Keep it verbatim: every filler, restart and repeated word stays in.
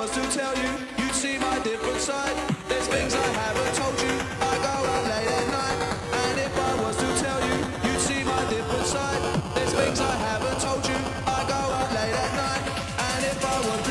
was to tell you, you'd see my different side. There's things I haven't told you. I go out late at night. And if I was to tell you, you'd see my different side. There's things I haven't told you. I go out late at night. And if I was to